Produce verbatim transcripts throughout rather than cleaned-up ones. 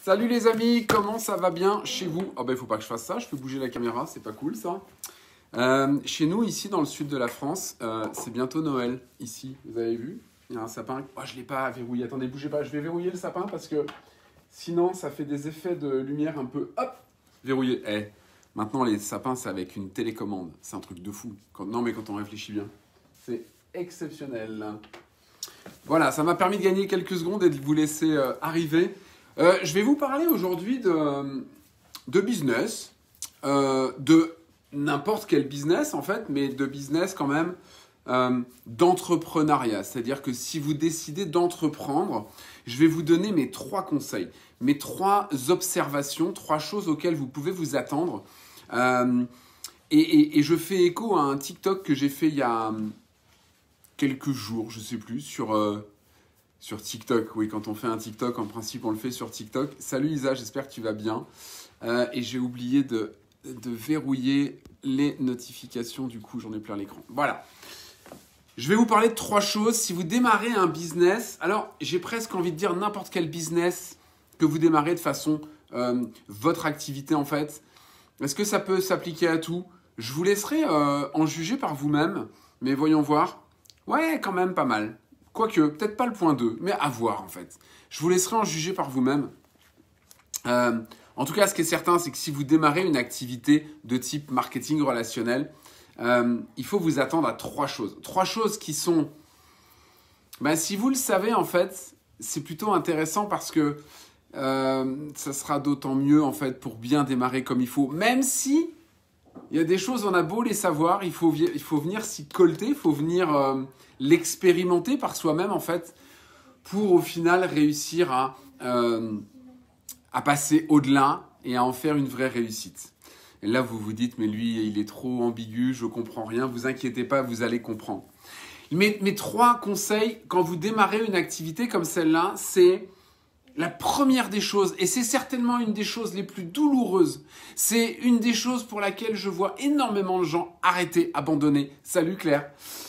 Salut les amis, comment ça va bien chez vous? Oh ben il faut pas que je fasse ça, je peux bouger la caméra, c'est pas cool ça. Euh, chez nous, ici dans le sud de la France, euh, c'est bientôt Noël, ici, vous avez vu? Il y a un sapin, oh je l'ai pas verrouillé, attendez, bougez pas, je vais verrouiller le sapin parce que sinon ça fait des effets de lumière un peu, hop, verrouillé. Eh, maintenant les sapins c'est avec une télécommande, c'est un truc de fou. Quand, non mais quand on réfléchit bien, c'est exceptionnel. Voilà, ça m'a permis de gagner quelques secondes et de vous laisser euh, arriver. Euh, je vais vous parler aujourd'hui de, de business, euh, de n'importe quel business en fait, mais de business quand même euh, d'entrepreneuriat. C'est-à-dire que si vous décidez d'entreprendre, je vais vous donner mes trois conseils, mes trois observations, trois choses auxquelles vous pouvez vous attendre. Euh, et, et, et je fais écho à un TikTok que j'ai fait il y a quelques jours, je ne sais plus, sur... Euh, Sur TikTok, oui, quand on fait un TikTok, en principe, on le fait sur TikTok. Salut Isa, j'espère que tu vas bien. Euh, et j'ai oublié de, de verrouiller les notifications, du coup, j'en ai plein l'écran. Voilà. Je vais vous parler de trois choses. Si vous démarrez un business, alors j'ai presque envie de dire n'importe quel business que vous démarrez de façon, euh, votre activité en fait. Est-ce que ça peut s'appliquer à tout? Je vous laisserai euh, en juger par vous-même, mais voyons voir. Ouais, quand même pas mal. Quoique, peut-être pas le point deux, mais à voir en fait. Je vous laisserai en juger par vous-même. Euh, en tout cas, ce qui est certain, c'est que si vous démarrez une activité de type marketing relationnel, euh, il faut vous attendre à trois choses. Trois choses qui sont... Ben, si vous le savez, en fait, c'est plutôt intéressant parce que euh, ça sera d'autant mieux en fait pour bien démarrer comme il faut. Même si il y a des choses, on a beau les savoir, il faut, il faut venir s'y colter, il faut venir... Euh, l'expérimenter par soi-même en fait pour au final réussir à, euh, à passer au-delà et à en faire une vraie réussite. Et là vous vous dites mais lui il est trop ambigu, je comprends rien, vous inquiétez pas, vous allez comprendre. Mes, mes trois conseils quand vous démarrez une activité comme celle-là, c'est la première des choses, et c'est certainement une des choses les plus douloureuses, c'est une des choses pour laquelle je vois énormément de gens arrêter, abandonner. Salut Claire.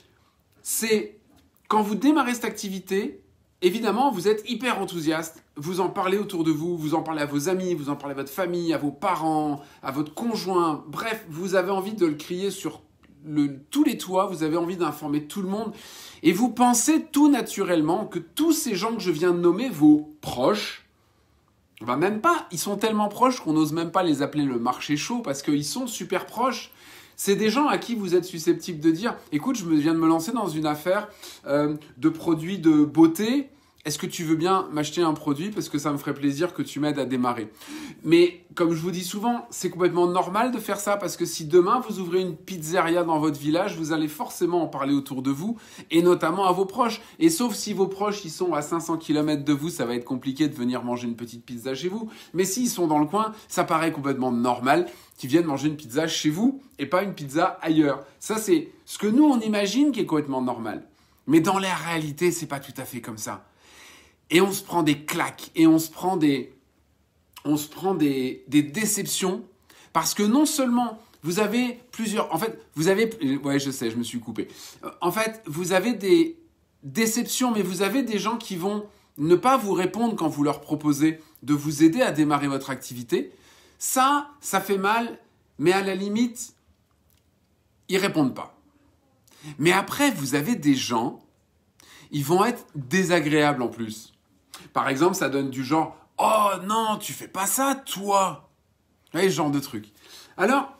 C'est quand vous démarrez cette activité, évidemment, vous êtes hyper enthousiaste, vous en parlez autour de vous, vous en parlez à vos amis, vous en parlez à votre famille, à vos parents, à votre conjoint. Bref, vous avez envie de le crier sur le, tous les toits, vous avez envie d'informer tout le monde. Et vous pensez tout naturellement que tous ces gens que je viens de nommer, vos proches, bah même pas, ils sont tellement proches qu'on n'ose même pas les appeler le marché chaud parce qu'ils sont super proches. C'est des gens à qui vous êtes susceptible de dire « Écoute, je viens de me lancer dans une affaire euh, de produits de beauté. Est-ce que tu veux bien m'acheter un produit parce que ça me ferait plaisir que tu m'aides à démarrer ?» Mais comme je vous dis souvent, c'est complètement normal de faire ça parce que si demain vous ouvrez une pizzeria dans votre village, vous allez forcément en parler autour de vous et notamment à vos proches. Et sauf si vos proches ils sont à cinq cents kilomètres de vous, ça va être compliqué de venir manger une petite pizza chez vous. Mais s'ils sont dans le coin, ça paraît complètement normal qu'ils viennent manger une pizza chez vous et pas une pizza ailleurs. Ça, c'est ce que nous, on imagine qui est complètement normal. Mais dans la réalité, c'est pas tout à fait comme ça. Et on se prend des claques et on se prend des, on se prend des, des déceptions parce que non seulement vous avez plusieurs... En fait, vous avez... Ouais, je sais, je me suis coupé. En fait, vous avez des déceptions, mais vous avez des gens qui vont ne pas vous répondre quand vous leur proposez de vous aider à démarrer votre activité. Ça, ça fait mal, mais à la limite, ils répondent pas. Mais après, vous avez des gens, ils vont être désagréables en plus. Par exemple, ça donne du genre « Oh non, tu fais pas ça, toi !» Vous voyez, ce genre de truc. Alors,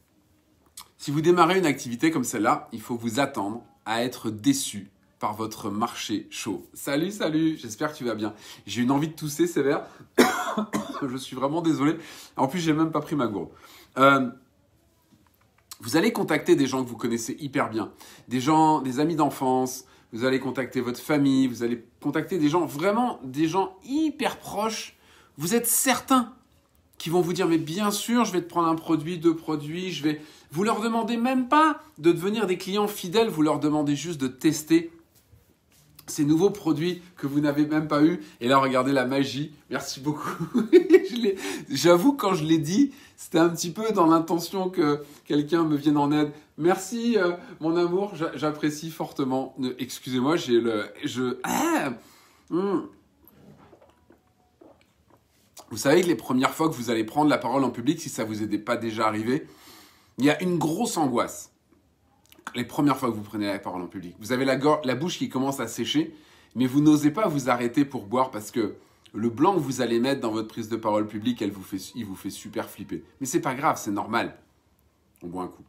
si vous démarrez une activité comme celle-là, il faut vous attendre à être déçu par votre marché chaud. Salut, salut, j'espère que tu vas bien. J'ai une envie de tousser sévère. Je suis vraiment désolé. En plus, j'ai même pas pris ma gourde. Euh, vous allez contacter des gens que vous connaissez hyper bien. Des gens, des amis d'enfance. Vous allez contacter votre famille. Vous allez contacter des gens, vraiment des gens hyper proches. Vous êtes certains qu'ils vont vous dire, mais bien sûr, je vais te prendre un produit, deux produits. Je vais... Vous leur demandez même pas de devenir des clients fidèles. Vous leur demandez juste de tester ces nouveaux produits que vous n'avez même pas eu. Et là, regardez la magie. Merci beaucoup. J'avoue, quand je l'ai dit, c'était un petit peu dans l'intention que quelqu'un me vienne en aide. Merci, euh, mon amour. J'apprécie fortement. Excusez-moi, j'ai le... Je... Ah, hum. Vous savez que les premières fois que vous allez prendre la parole en public, si ça vous est pas déjà arrivé, il y a une grosse angoisse. Les premières fois que vous prenez la parole en public. Vous avez la, la bouche qui commence à sécher, mais vous n'osez pas vous arrêter pour boire parce que le blanc que vous allez mettre dans votre prise de parole publique, elle vous fait, il vous fait super flipper. Mais c'est pas grave, c'est normal. On boit un coup.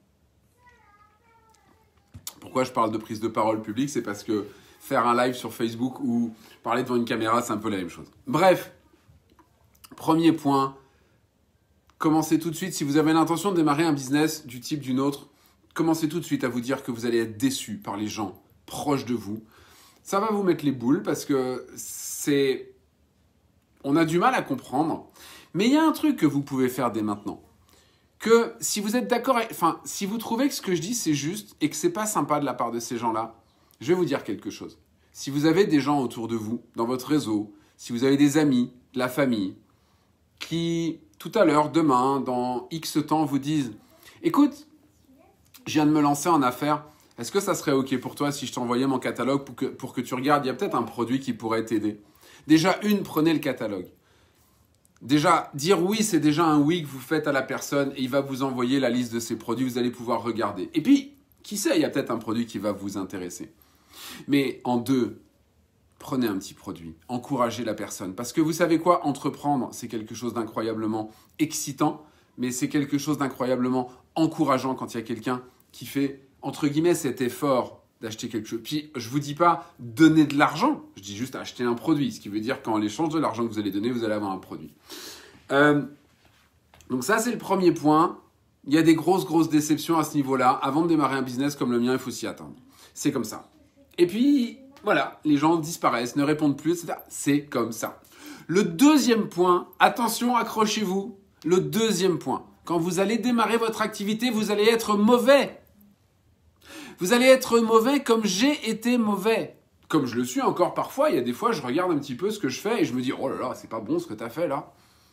Pourquoi je parle de prise de parole publique? C'est parce que faire un live sur Facebook ou parler devant une caméra, c'est un peu la même chose. Bref, premier point, commencez tout de suite. Si vous avez l'intention de démarrer un business du type d'une autre, commencez tout de suite à vous dire que vous allez être déçu par les gens proches de vous. Ça va vous mettre les boules parce que c'est... On a du mal à comprendre. Mais il y a un truc que vous pouvez faire dès maintenant. Que si vous êtes d'accord, enfin, si vous trouvez que ce que je dis c'est juste et que c'est pas sympa de la part de ces gens-là, je vais vous dire quelque chose. Si vous avez des gens autour de vous, dans votre réseau, si vous avez des amis, de la famille, qui tout à l'heure, demain, dans X temps, vous disent « Écoute, je viens de me lancer en affaires, est-ce que ça serait OK pour toi si je t'envoyais mon catalogue pour que, pour que tu regardes? Il y a peut-être un produit qui pourrait t'aider. » Déjà, une, prenez le catalogue. Déjà, dire oui, c'est déjà un oui que vous faites à la personne et il va vous envoyer la liste de ses produits, vous allez pouvoir regarder. Et puis, qui sait, il y a peut-être un produit qui va vous intéresser. Mais en deux, prenez un petit produit, encouragez la personne. Parce que vous savez quoi, entreprendre, c'est quelque chose d'incroyablement excitant, mais c'est quelque chose d'incroyablement encourageant quand il y a quelqu'un qui fait, entre guillemets, cet effort d'acheter quelque chose. Puis, je ne vous dis pas donner de l'argent, je dis juste acheter un produit, ce qui veut dire qu'en échange de l'argent que vous allez donner, vous allez avoir un produit. Euh, donc ça, c'est le premier point. Il y a des grosses, grosses déceptions à ce niveau-là. Avant de démarrer un business comme le mien, il faut s'y attendre. C'est comme ça. Et puis, voilà, les gens disparaissent, ne répondent plus, et cetera. C'est comme ça. Le deuxième point, attention, accrochez-vous. Le deuxième point, quand vous allez démarrer votre activité, vous allez être mauvais. Vous allez être mauvais comme j'ai été mauvais. Comme je le suis encore parfois, il y a des fois, je regarde un petit peu ce que je fais et je me dis « Oh là là, c'est pas bon ce que tu as fait là. »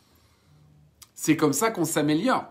C'est comme ça qu'on s'améliore.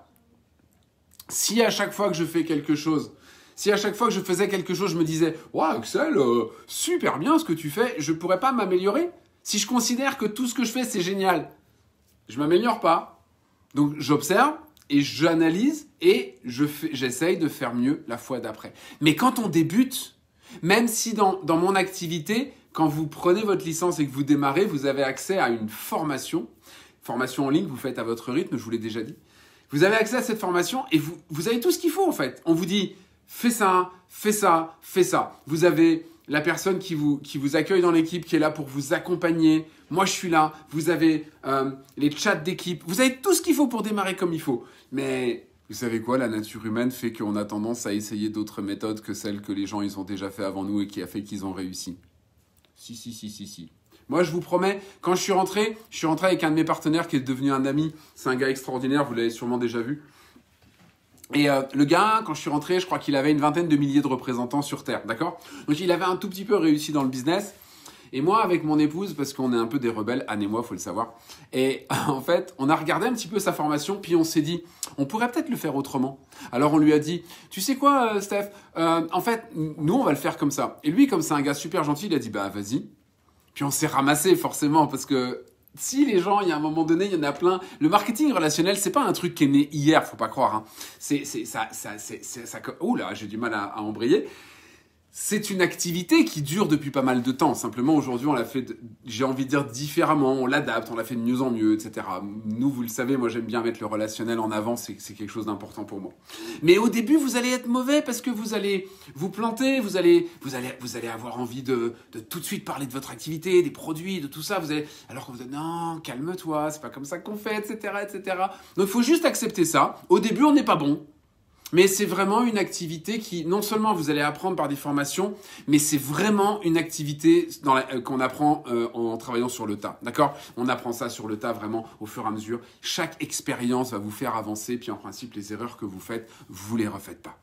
Si à chaque fois que je fais quelque chose, si à chaque fois que je faisais quelque chose, je me disais « Waouh, Axel, euh, super bien ce que tu fais, je ne pourrais pas m'améliorer. » Si je considère que tout ce que je fais, c'est génial, je ne m'améliore pas. Donc, j'observe et j'analyse et je fais, j'essaye de faire mieux la fois d'après. Mais quand on débute, même si dans, dans mon activité, quand vous prenez votre licence et que vous démarrez, vous avez accès à une formation, formation en ligne que vous faites à votre rythme, je vous l'ai déjà dit. Vous avez accès à cette formation et vous, vous avez tout ce qu'il faut en fait. On vous dit, fais ça, fais ça, fais ça. Vous avez la personne qui vous, qui vous accueille dans l'équipe, qui est là pour vous accompagner. Moi, je suis là. Vous avez euh, les chats d'équipe. Vous avez tout ce qu'il faut pour démarrer comme il faut. Mais vous savez quoi? La nature humaine fait qu'on a tendance à essayer d'autres méthodes que celles que les gens ils ont déjà fait avant nous et qui a fait qu'ils ont réussi. Si, si, si, si, si. Moi, je vous promets, quand je suis rentré, je suis rentré avec un de mes partenaires qui est devenu un ami. C'est un gars extraordinaire, vous l'avez sûrement déjà vu. Et euh, le gars, quand je suis rentré, je crois qu'il avait une vingtaine de milliers de représentants sur Terre, d'accord? Donc, il avait un tout petit peu réussi dans le business. Et moi, avec mon épouse, parce qu'on est un peu des rebelles, Anne et moi, faut le savoir. Et en fait, on a regardé un petit peu sa formation, puis on s'est dit, on pourrait peut-être le faire autrement. Alors, on lui a dit, tu sais quoi, euh, Steph, euh, en fait, nous, on va le faire comme ça. Et lui, comme c'est un gars super gentil, il a dit, bah, vas-y. Puis on s'est ramassé, forcément, parce que si les gens, il y a un moment donné, il y en a plein. Le marketing relationnel, c'est pas un truc qui est né hier, faut pas croire. Hein. C'est, c'est, ça, ça, c'est, c'est, ça. Oh là, j'ai du mal à, à embrayer. C'est une activité qui dure depuis pas mal de temps. Simplement, aujourd'hui, on l'a fait, de, j'ai envie de dire, différemment. On l'adapte, on l'a fait de mieux en mieux, et cetera. Nous, vous le savez, moi, j'aime bien mettre le relationnel en avant. C'est, c'est quelque chose d'important pour moi. Mais au début, vous allez être mauvais parce que vous allez vous planter. Vous allez, vous allez, vous allez avoir envie de, de tout de suite parler de votre activité, des produits, de tout ça. Vous allez, alors que vous dites, non, calme-toi, c'est pas comme ça qu'on fait, et cetera, et cetera. Donc, il faut juste accepter ça. Au début, on n'est pas bon. Mais c'est vraiment une activité qui, non seulement vous allez apprendre par des formations, mais c'est vraiment une activité dans la, euh, qu'on apprend euh, en travaillant sur le tas. D'accord? On apprend ça sur le tas vraiment au fur et à mesure. Chaque expérience va vous faire avancer. Puis en principe, les erreurs que vous faites, vous les refaites pas.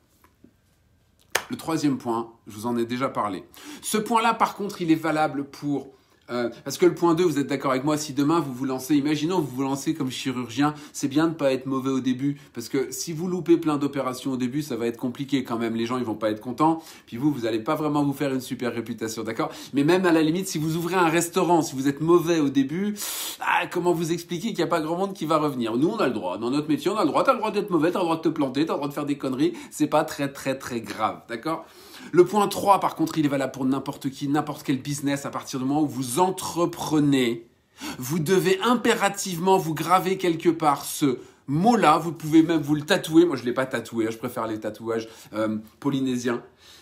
Le troisième point, je vous en ai déjà parlé. Ce point-là, par contre, il est valable pour Euh, parce que le point deux, vous êtes d'accord avec moi, si demain vous vous lancez, imaginons vous vous lancez comme chirurgien, c'est bien de ne pas être mauvais au début, parce que si vous loupez plein d'opérations au début, ça va être compliqué quand même, les gens ils vont pas être contents, puis vous, vous n'allez pas vraiment vous faire une super réputation, d'accord? Mais même à la limite, si vous ouvrez un restaurant, si vous êtes mauvais au début, ah, comment vous expliquer qu'il n'y a pas grand monde qui va revenir? Nous on a le droit, dans notre métier on a le droit, t'as le droit d'être mauvais, t'as le droit de te planter, t'as le droit de faire des conneries, c'est pas très très très grave, d'accord? Le point trois, par contre, il est valable pour n'importe qui, n'importe quel business. À partir du moment où vous entreprenez, vous devez impérativement vous graver quelque part ce mot-là. Vous pouvez même vous le tatouer. Moi, je ne l'ai pas tatoué. Je préfère les tatouages euh, polynésiens.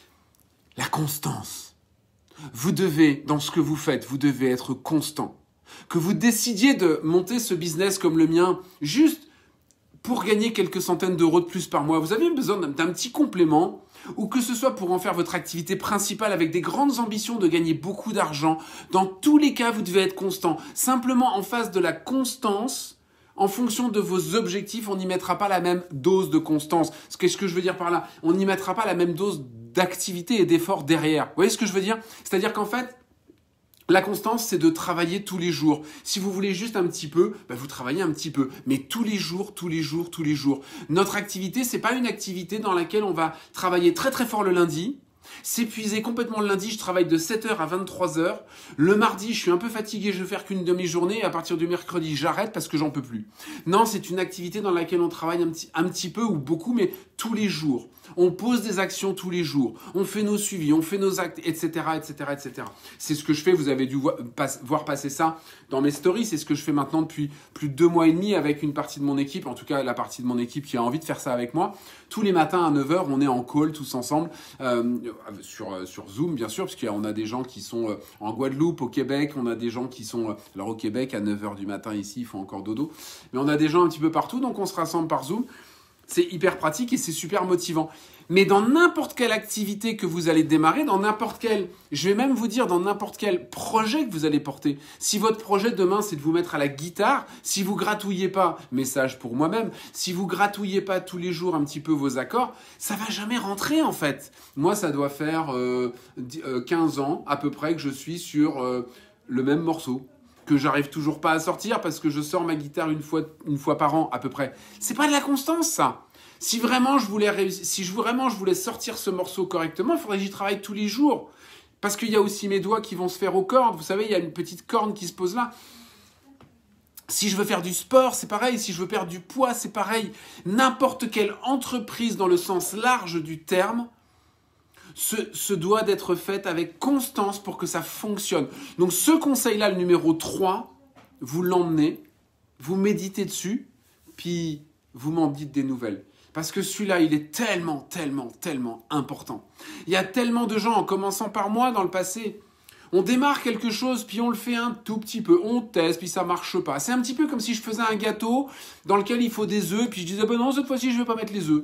La constance. Vous devez, dans ce que vous faites, vous devez être constant. Que vous décidiez de monter ce business comme le mien, juste pour gagner quelques centaines d'euros de plus par mois, vous avez besoin d'un petit complément, ou que ce soit pour en faire votre activité principale avec des grandes ambitions de gagner beaucoup d'argent. Dans tous les cas, vous devez être constant. Simplement, en face de la constance, en fonction de vos objectifs, on n'y mettra pas la même dose de constance. Qu'est-ce que je veux dire par là? On n'y mettra pas la même dose d'activité et d'effort derrière. Vous voyez ce que je veux dire? C'est-à-dire qu'en fait, la constance, c'est de travailler tous les jours. Si vous voulez juste un petit peu, bah vous travaillez un petit peu. Mais tous les jours, tous les jours, tous les jours. Notre activité, c'est pas une activité dans laquelle on va travailler très très fort le lundi, s'épuiser complètement le lundi, je travaille de sept heures à vingt-trois heures. Le mardi, je suis un peu fatigué, je vais faire qu'une demi-journée. Et à partir du mercredi, j'arrête parce que j'en peux plus. Non, c'est une activité dans laquelle on travaille un petit, un petit peu ou beaucoup, mais tous les jours. On pose des actions tous les jours. On fait nos suivis, on fait nos actes, et cetera, et cetera, et cetera. C'est ce que je fais. Vous avez dû voir, pas, voir passer ça dans mes stories. C'est ce que je fais maintenant depuis plus de deux mois et demi avec une partie de mon équipe. En tout cas, la partie de mon équipe qui a envie de faire ça avec moi. Tous les matins à neuf heures, on est en call tous ensemble. Euh, sur, sur Zoom, bien sûr, parce qu'on a des gens qui sont en Guadeloupe, au Québec. On a des gens qui sont... Alors au Québec, à neuf heures du matin, ici, ils font encore dodo. Mais on a des gens un petit peu partout. Donc on se rassemble par Zoom. C'est hyper pratique et c'est super motivant. Mais dans n'importe quelle activité que vous allez démarrer, dans n'importe quel, je vais même vous dire dans n'importe quel projet que vous allez porter. Si votre projet demain c'est de vous mettre à la guitare, si vous gratouillez pas, message pour moi-même, si vous gratouillez pas tous les jours un petit peu vos accords, ça va jamais rentrer en fait. Moi ça doit faire euh, quinze ans à peu près que je suis sur euh, le même morceau, que j'arrive toujours pas à sortir parce que je sors ma guitare une fois, une fois par an à peu près. C'est pas de la constance ça. Si vraiment je voulais réussir, si je, vraiment je voulais sortir ce morceau correctement, il faudrait que j'y travaille tous les jours. Parce qu'il y a aussi mes doigts qui vont se faire aux cordes. Vous savez, il y a une petite corne qui se pose là. Si je veux faire du sport, c'est pareil. Si je veux perdre du poids, c'est pareil. N'importe quelle entreprise dans le sens large du terme se, se doit d'être faite avec constance pour que ça fonctionne. Donc ce conseil-là, le numéro trois, vous l'emmenez, vous méditez dessus, puis vous m'en dites des nouvelles. Parce que celui-là, il est tellement, tellement, tellement important. Il y a tellement de gens, en commençant par moi dans le passé, on démarre quelque chose, puis on le fait un tout petit peu, on teste, puis ça marche pas. C'est un petit peu comme si je faisais un gâteau dans lequel il faut des œufs, puis je disais, ben non, cette fois-ci, je vais pas mettre les œufs.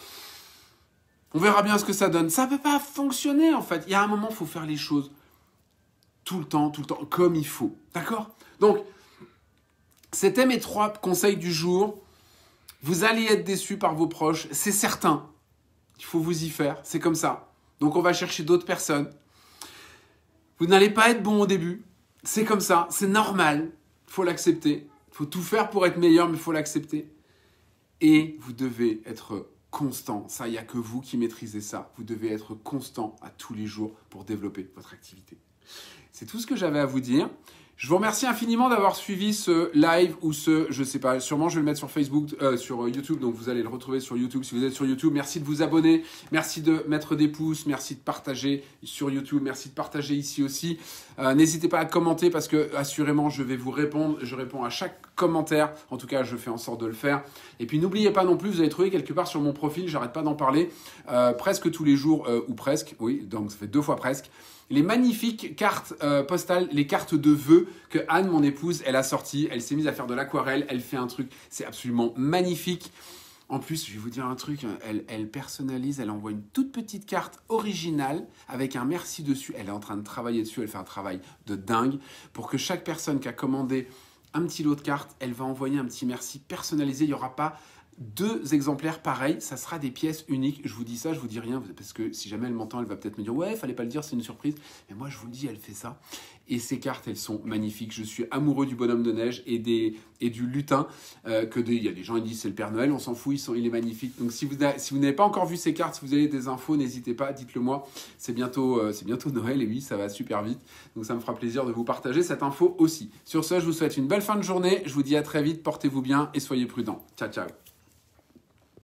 On verra bien ce que ça donne. Ça ne peut pas fonctionner, en fait. Il y a un moment, il faut faire les choses tout le temps, tout le temps, comme il faut. D'accord? Donc, c'était mes trois conseils du jour. Vous allez être déçus par vos proches, c'est certain. Il faut vous y faire, c'est comme ça. Donc on va chercher d'autres personnes. Vous n'allez pas être bon au début, c'est comme ça, c'est normal. Il faut l'accepter. Il faut tout faire pour être meilleur, mais il faut l'accepter. Et vous devez être constant. Ça, il n'y a que vous qui maîtrisez ça. Vous devez être constant à tous les jours pour développer votre activité. C'est tout ce que j'avais à vous dire. Je vous remercie infiniment d'avoir suivi ce live ou ce, je sais pas, sûrement je vais le mettre sur Facebook, euh, sur YouTube, donc vous allez le retrouver sur YouTube si vous êtes sur YouTube. Merci de vous abonner, merci de mettre des pouces, merci de partager sur YouTube, merci de partager ici aussi. Euh, n'hésitez pas à commenter parce que assurément je vais vous répondre, je réponds à chaque commentaire, en tout cas je fais en sorte de le faire. Et puis n'oubliez pas non plus, vous allez trouver quelque part sur mon profil, j'arrête pas d'en parler, euh, presque tous les jours, euh, ou presque, oui, donc ça fait deux fois presque, les magnifiques cartes euh, postales, les cartes de vœux que Anne, mon épouse, elle a sorties. Elle s'est mise à faire de l'aquarelle, elle fait un truc, c'est absolument magnifique. En plus, je vais vous dire un truc, elle, elle personnalise, elle envoie une toute petite carte originale avec un merci dessus. Elle est en train de travailler dessus, elle fait un travail de dingue pour que chaque personne qui a commandé un petit lot de cartes, elle va envoyer un petit merci personnalisé. Il n'y aura pas deux exemplaires pareils, ça sera des pièces uniques. Je vous dis ça, je vous dis rien, parce que si jamais elle m'entend, elle va peut-être me dire « Ouais, il fallait pas le dire, c'est une surprise. » Mais moi, je vous le dis, elle fait ça. Et ces cartes, elles sont magnifiques. Je suis amoureux du bonhomme de neige et, des, et du lutin. Euh, que des, il y a des gens qui disent c'est le Père Noël, on s'en fout, ils sont, il est magnifique. Donc si vous, si vous n'avez pas encore vu ces cartes, si vous avez des infos, n'hésitez pas, dites-le moi. C'est bientôt, euh, c'est bientôt Noël et oui, ça va super vite. Donc ça me fera plaisir de vous partager cette info aussi. Sur ce, je vous souhaite une belle fin de journée. Je vous dis à très vite, portez-vous bien et soyez prudents. Ciao, ciao.